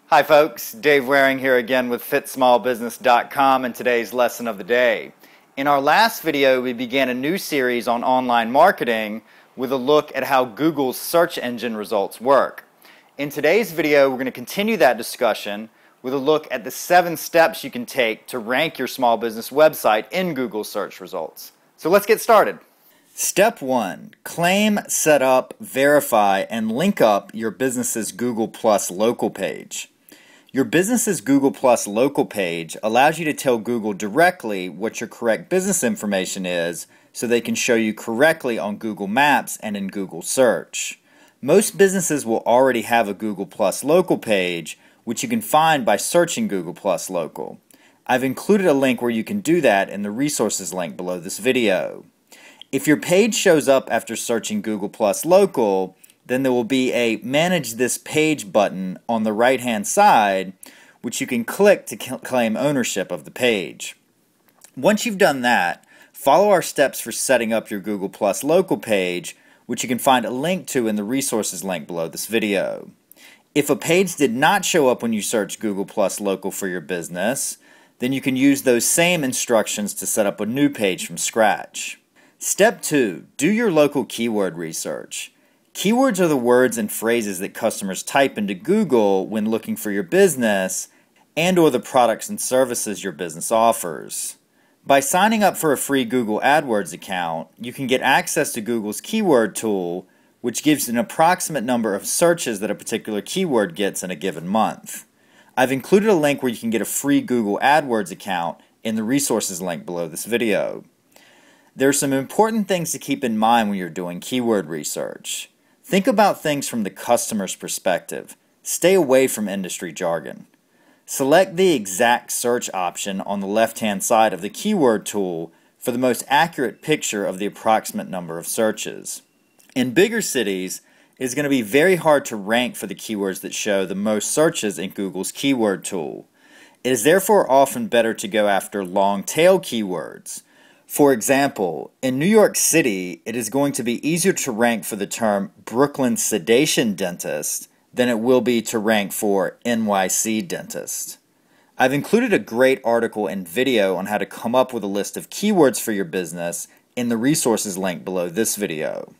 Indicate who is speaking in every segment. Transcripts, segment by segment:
Speaker 1: Hi folks, Dave Waring here again with FitSmallBusiness.com and today's lesson of the day. In our last video, we began a new series on online marketing with a look at how Google's search engine results work. In today's video, we're going to continue that discussion with a look at the 7 steps you can take to rank your small business website in Google search results. So let's get started. Step 1. Claim, set up, verify, and link up your business's Google Plus local page. Your business's Google Plus local page allows you to tell Google directly what your correct business information is so they can show you correctly on Google Maps and in Google Search. Most businesses will already have a Google Plus local page, which you can find by searching Google Plus local. I've included a link where you can do that in the resources link below this video. If your page shows up after searching Google Plus local, then there will be a Manage This Page button on the right-hand side, which you can click to claim ownership of the page. Once you've done that, follow our steps for setting up your Google Plus local page, which you can find a link to in the resources link below this video. If a page did not show up when you search Google Plus local for your business, then you can use those same instructions to set up a new page from scratch. Step 2. Do your local keyword research. Keywords are the words and phrases that customers type into Google when looking for your business and/or the products and services your business offers. By signing up for a free Google AdWords account, you can get access to Google's keyword tool, which gives an approximate number of searches that a particular keyword gets in a given month. I've included a link where you can get a free Google AdWords account in the resources link below this video. There are some important things to keep in mind when you're doing keyword research. Think about things from the customer's perspective. Stay away from industry jargon. Select the exact search option on the left-hand side of the keyword tool for the most accurate picture of the approximate number of searches. In bigger cities, it is going to be very hard to rank for the keywords that show the most searches in Google's keyword tool. It is therefore often better to go after long-tail keywords. For example, in New York City, it is going to be easier to rank for the term Brooklyn sedation dentist than it will be to rank for NYC dentist. I've included a great article and video on how to come up with a list of keywords for your business in the resources link below this video.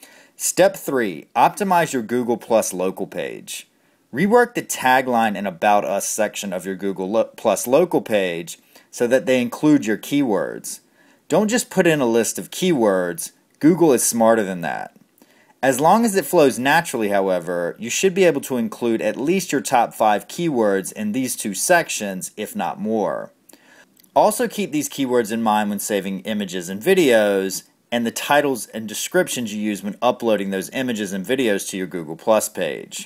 Speaker 1: Step 3. Optimize your Google Plus local page. Rework the tagline and About Us section of your Google Plus local page so that they include your keywords. Don't just put in a list of keywords. Google is smarter than that. As long as it flows naturally, however, you should be able to include at least your top 5 keywords in these 2 sections, if not more. Also keep these keywords in mind when saving images and videos, and the titles and descriptions you use when uploading those images and videos to your Google Plus page.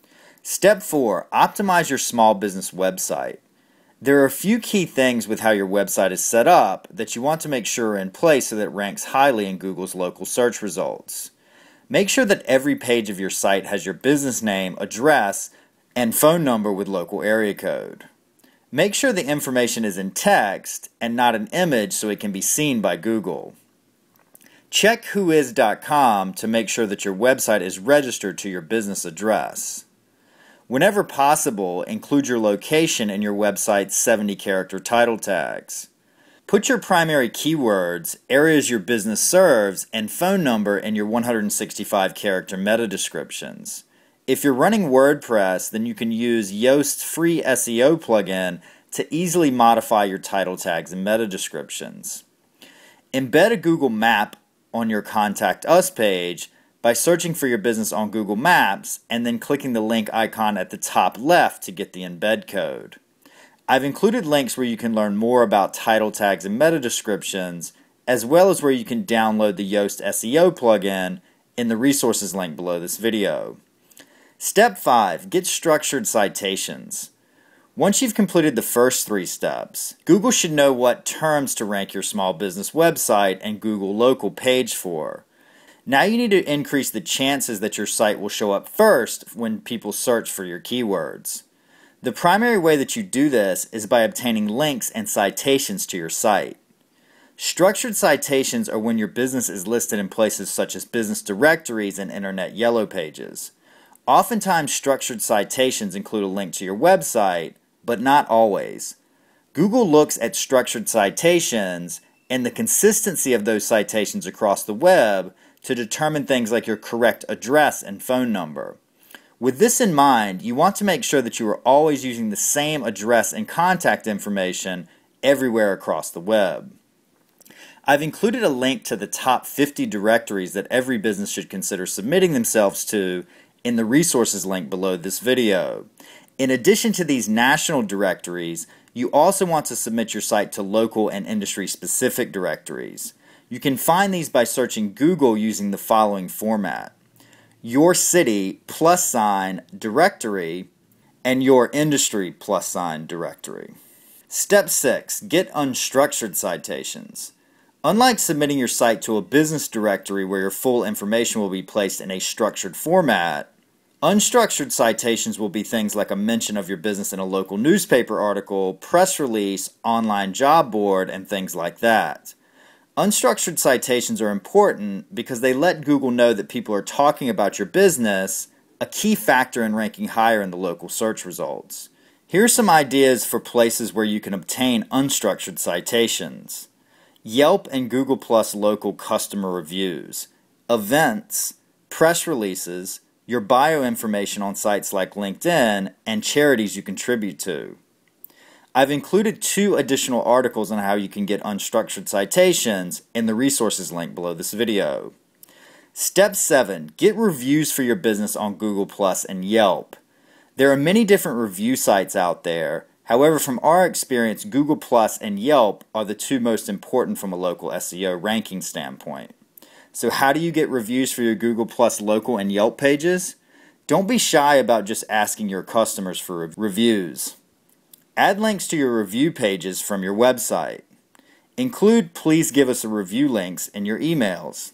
Speaker 1: Step 4. Optimize your small business website. There are a few key things with how your website is set up that you want to make sure are in place so that it ranks highly in Google's local search results. Make sure that every page of your site has your business name, address, and phone number with local area code. Make sure the information is in text and not an image so it can be seen by Google. Check whois.com to make sure that your website is registered to your business address. Whenever possible, include your location in your website's 70-character title tags. Put your primary keywords, areas your business serves, and phone number in your 165-character meta descriptions. If you're running WordPress, then you can use Yoast's free SEO plugin to easily modify your title tags and meta descriptions. Embed a Google map on your Contact Us page by searching for your business on Google Maps and then clicking the link icon at the top left to get the embed code. I've included links where you can learn more about title tags and meta descriptions, as well as where you can download the Yoast SEO plugin in the resources link below this video. Step 5. Get structured citations. Once you've completed the first 3 steps, Google should know what terms to rank your small business website and Google local page for. Now you need to increase the chances that your site will show up first when people search for your keywords. The primary way that you do this is by obtaining links and citations to your site. Structured citations are when your business is listed in places such as business directories and internet yellow pages. Oftentimes, structured citations include a link to your website, but not always. Google looks at structured citations and the consistency of those citations across the web to determine things like your correct address and phone number. With this in mind, you want to make sure that you are always using the same address and contact information everywhere across the web. I've included a link to the top 50 directories that every business should consider submitting themselves to in the resources link below this video. In addition to these national directories, you also want to submit your site to local and industry-specific directories. You can find these by searching Google using the following format: your city + directory and your industry + directory. Step 6. Get unstructured citations. Unlike submitting your site to a business directory where your full information will be placed in a structured format, unstructured citations will be things like a mention of your business in a local newspaper article, press release, online job board, and things like that. Unstructured citations are important because they let Google know that people are talking about your business, a key factor in ranking higher in the local search results. Here are some ideas for places where you can obtain unstructured citations: Yelp and Google+ local customer reviews, events, press releases, your bio information on sites like LinkedIn, and charities you contribute to. I've included 2 additional articles on how you can get unstructured citations in the resources link below this video. Step 7. Get reviews for your business on Google+ and Yelp. There are many different review sites out there. However, from our experience, Google+ and Yelp are the 2 most important from a local SEO ranking standpoint. So how do you get reviews for your Google+ local and Yelp pages? Don't be shy about just asking your customers for reviews. Add links to your review pages from your website. Include "please give us a review" links in your emails.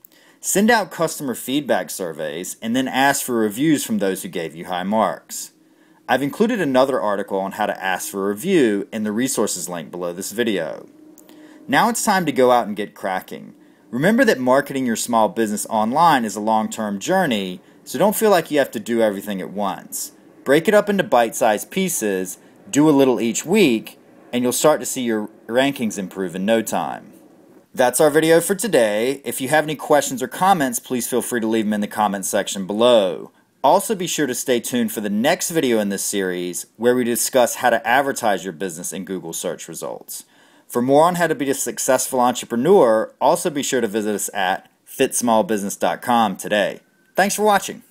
Speaker 1: Send out customer feedback surveys and then ask for reviews from those who gave you high marks. I've included another article on how to ask for a review in the resources link below this video. Now it's time to go out and get cracking. Remember that marketing your small business online is a long-term journey, so don't feel like you have to do everything at once. Break it up into bite-sized pieces, do a little each week, and you'll start to see your rankings improve in no time. That's our video for today. If you have any questions or comments, please feel free to leave them in the comments section below. Also, be sure to stay tuned for the next video in this series where we discuss how to advertise your business in Google search results. For more on how to be a successful entrepreneur, also be sure to visit us at fitsmallbusiness.com today. Thanks for watching.